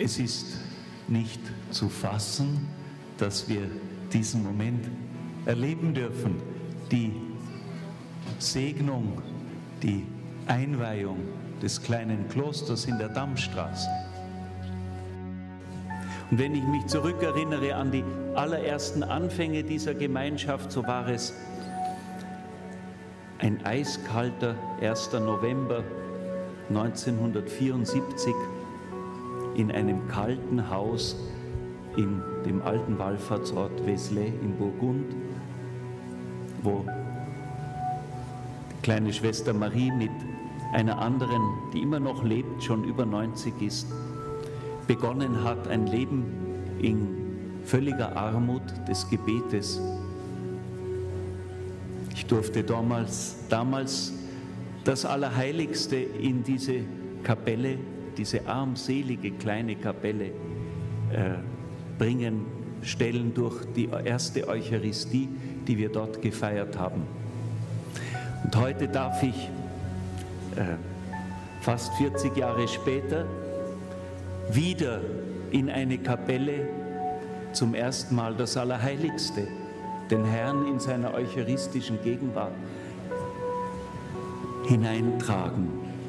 Es ist nicht zu fassen, dass wir diesen Moment erleben dürfen. Die Segnung, die Einweihung des kleinen Klosters in der Dammstraße. Und wenn ich mich zurückerinnere an die allerersten Anfänge dieser Gemeinschaft, so war es ein eiskalter 1. November 1974 in einem kalten Haus in dem alten Wallfahrtsort Vézelay in Burgund, wo die kleine Schwester Marie mit einer anderen, die immer noch lebt, schon über 90 ist, begonnen hat, ein Leben in völliger Armut des Gebetes. Ich durfte damals das Allerheiligste in diese Kapelle, diese armselige kleine Kapelle stellen durch die erste Eucharistie, die wir dort gefeiert haben. Und heute darf ich, fast 40 Jahre später, wieder in eine Kapelle zum ersten Mal das Allerheiligste, den Herrn in seiner eucharistischen Gegenwart hineintragen.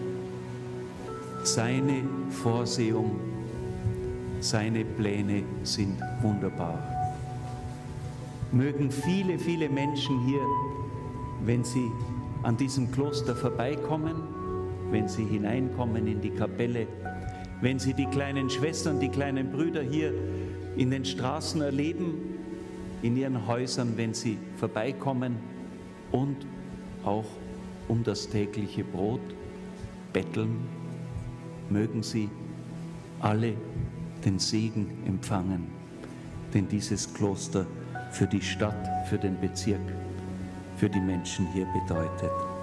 Seine Vorsehung, seine Pläne sind wunderbar. Mögen viele, viele Menschen hier, wenn sie an diesem Kloster vorbeikommen, wenn sie hineinkommen in die Kapelle, wenn sie die kleinen Schwestern, die kleinen Brüder hier in den Straßen erleben, in ihren Häusern, wenn sie vorbeikommen und auch um das tägliche Brot betteln, mögen sie alle den Segen empfangen, den dieses Kloster für die Stadt, für den Bezirk, für die Menschen hier bedeutet.